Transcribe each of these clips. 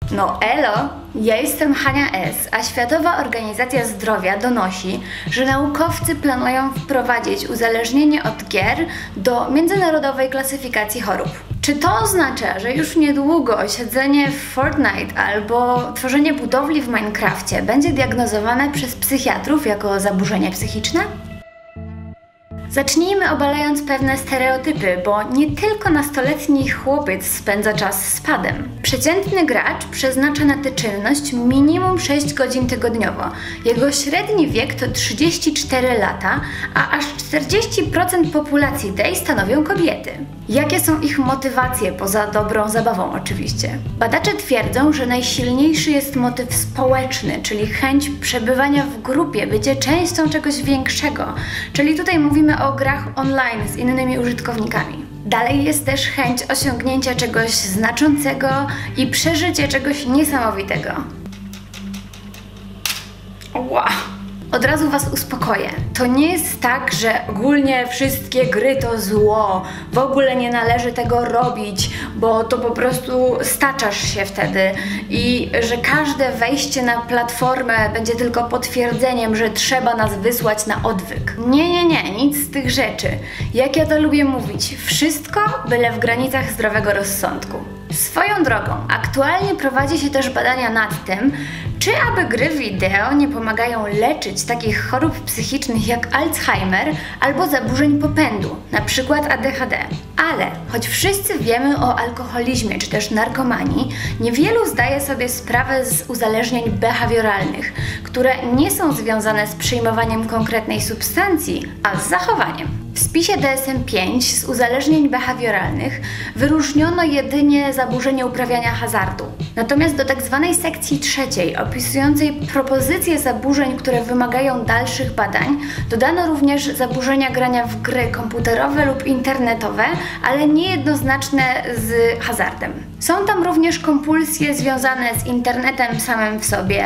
No elo, ja jestem Hania S., a Światowa Organizacja Zdrowia donosi, że naukowcy planują wprowadzić uzależnienie od gier do międzynarodowej klasyfikacji chorób. Czy to oznacza, że już niedługo siedzenie w Fortnite albo tworzenie budowli w Minecrafcie będzie diagnozowane przez psychiatrów jako zaburzenie psychiczne? Zacznijmy obalając pewne stereotypy, bo nie tylko nastoletni chłopiec spędza czas z padem. Przeciętny gracz przeznacza na tę czynność minimum 6 godzin tygodniowo. Jego średni wiek to 34 lata, a aż 40% populacji tej stanowią kobiety. Jakie są ich motywacje, poza dobrą zabawą oczywiście? Badacze twierdzą, że najsilniejszy jest motyw społeczny, czyli chęć przebywania w grupie, bycie częścią czegoś większego, czyli tutaj mówimy o grach online z innymi użytkownikami. Dalej jest też chęć osiągnięcia czegoś znaczącego i przeżycie czegoś niesamowitego. Wow! Od razu Was uspokoję. To nie jest tak, że ogólnie wszystkie gry to zło, w ogóle nie należy tego robić, bo to po prostu staczasz się wtedy i że każde wejście na platformę będzie tylko potwierdzeniem, że trzeba nas wysłać na odwyk. Nie, nic z tych rzeczy. Jak ja to lubię mówić, wszystko byle w granicach zdrowego rozsądku. Swoją drogą, aktualnie prowadzi się też badania nad tym, czy aby gry wideo nie pomagają leczyć takich chorób psychicznych jak Alzheimer albo zaburzeń popędu, np. ADHD. Ale choć wszyscy wiemy o alkoholizmie czy też narkomanii, niewielu zdaje sobie sprawę z uzależnień behawioralnych, które nie są związane z przyjmowaniem konkretnej substancji, a z zachowaniem. W spisie DSM-5 z uzależnień behawioralnych wyróżniono jedynie zaburzenie uprawiania hazardu. Natomiast do tzw. sekcji trzeciej, opisującej propozycje zaburzeń, które wymagają dalszych badań, dodano również zaburzenia grania w gry komputerowe lub internetowe, ale niejednoznaczne z hazardem. Są tam również kompulsje związane z internetem samym w sobie,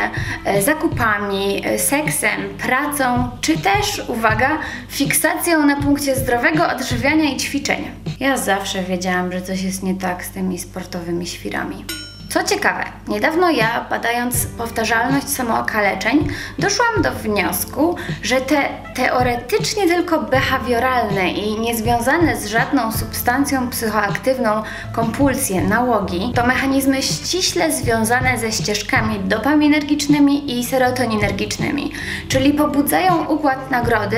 zakupami, seksem, pracą, czy też, uwaga, fiksacją na punkcie zdrowego odżywiania i ćwiczeń. Ja zawsze wiedziałam, że coś jest nie tak z tymi sportowymi świrami. Co ciekawe, niedawno ja, badając powtarzalność samookaleczeń, doszłam do wniosku, że te teoretycznie tylko behawioralne i niezwiązane z żadną substancją psychoaktywną kompulsje, nałogi, to mechanizmy ściśle związane ze ścieżkami dopaminergicznymi i serotoninergicznymi, czyli pobudzają układ nagrody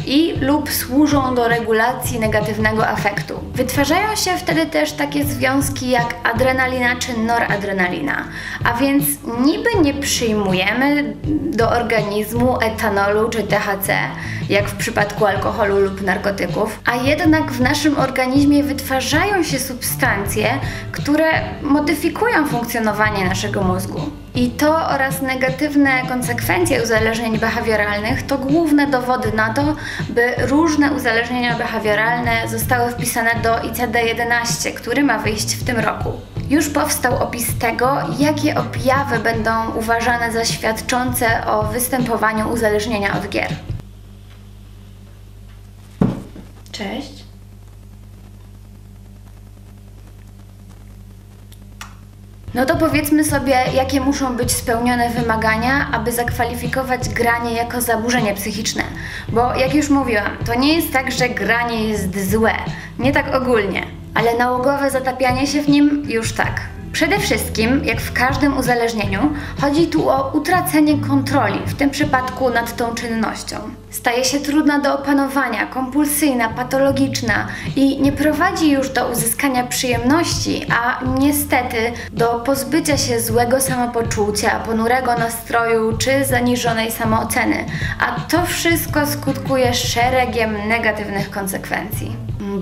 lub służą do regulacji negatywnego afektu. Wytwarzają się wtedy też takie związki jak adrenalina czy noradrenalina, a więc niby nie przyjmujemy do organizmu etanolu czy THC, jak w przypadku alkoholu lub narkotyków, a jednak w naszym organizmie wytwarzają się substancje, które modyfikują funkcjonowanie naszego mózgu. I to oraz negatywne konsekwencje uzależnień behawioralnych to główne dowody na to, by różne uzależnienia behawioralne zostały wpisane do ICD-11, który ma wyjść w tym roku. Już powstał opis tego, jakie objawy będą uważane za świadczące o występowaniu uzależnienia od gier. Cześć. No to powiedzmy sobie, jakie muszą być spełnione wymagania, aby zakwalifikować granie jako zaburzenie psychiczne. Bo jak już mówiłam, to nie jest tak, że granie jest złe. Nie tak ogólnie. Ale nałogowe zatapianie się w nim już tak. Przede wszystkim, jak w każdym uzależnieniu, chodzi tu o utracenie kontroli, w tym przypadku nad tą czynnością. Staje się trudna do opanowania, kompulsyjna, patologiczna i nie prowadzi już do uzyskania przyjemności, a niestety do pozbycia się złego samopoczucia, ponurego nastroju czy zaniżonej samooceny. A to wszystko skutkuje szeregiem negatywnych konsekwencji.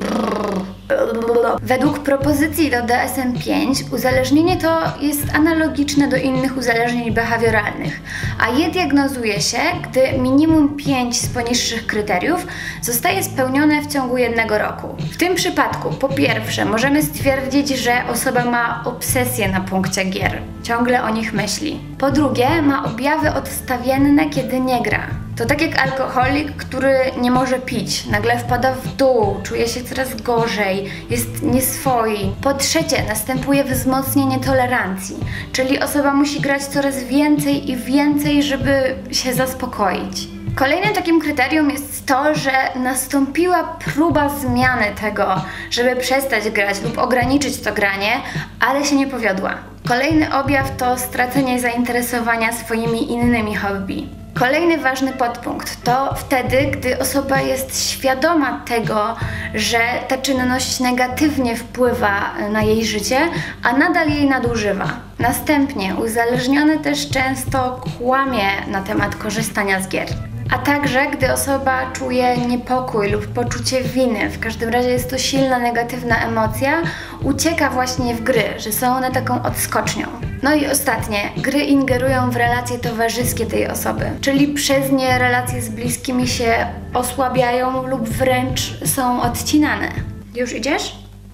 Według propozycji do DSM-5 uzależnienie to jest analogiczne do innych uzależnień behawioralnych, a je diagnozuje się, gdy minimum 5 z poniższych kryteriów zostaje spełnione w ciągu 1 roku. W tym przypadku, po pierwsze, możemy stwierdzić, że osoba ma obsesję na punkcie gier, ciągle o nich myśli. Po drugie, ma objawy odstawienne, kiedy nie gra. To tak jak alkoholik, który nie może pić, nagle wpada w dół, czuje się coraz gorzej, jest nieswoi. Po trzecie, następuje wzmocnienie tolerancji, czyli osoba musi grać coraz więcej i więcej, żeby się zaspokoić. Kolejnym takim kryterium jest to, że nastąpiła próba zmiany tego, żeby przestać grać lub ograniczyć to granie, ale się nie powiodła. Kolejny objaw to stracenie zainteresowania swoimi innymi hobby. Kolejny ważny podpunkt to wtedy, gdy osoba jest świadoma tego, że ta czynność negatywnie wpływa na jej życie, a nadal jej nadużywa. Następnie uzależniony też często kłamie na temat korzystania z gier. A także, gdy osoba czuje niepokój lub poczucie winy, w każdym razie jest to silna negatywna emocja, ucieka właśnie w gry, że są one taką odskocznią. No i ostatnie, gry ingerują w relacje towarzyskie tej osoby, czyli przez nie relacje z bliskimi się osłabiają lub wręcz są odcinane. Już idziesz?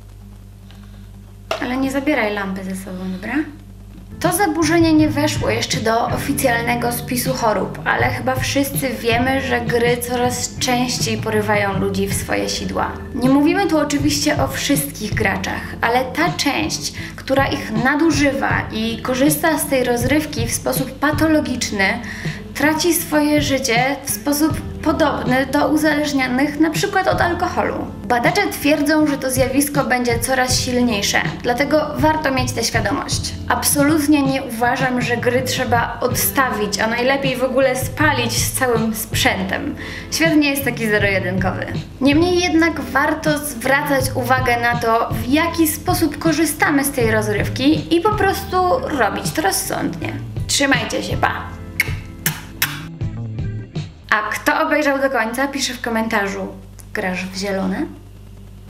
Ale nie zabieraj lampy ze sobą, dobra? To zaburzenie nie weszło jeszcze do oficjalnego spisu chorób, ale chyba wszyscy wiemy, że gry coraz częściej porywają ludzi w swoje sidła. Nie mówimy tu oczywiście o wszystkich graczach, ale ta część, która ich nadużywa i korzysta z tej rozrywki w sposób patologiczny, traci swoje życie w sposób podobny do uzależnionych np. od alkoholu. Badacze twierdzą, że to zjawisko będzie coraz silniejsze, dlatego warto mieć tę świadomość. Absolutnie nie uważam, że gry trzeba odstawić, a najlepiej w ogóle spalić z całym sprzętem. Świat nie jest taki zero-jedynkowy. Niemniej jednak warto zwracać uwagę na to, w jaki sposób korzystamy z tej rozrywki i po prostu robić to rozsądnie. Trzymajcie się, pa! A kto obejrzał do końca, pisze w komentarzu: grasz w zielone?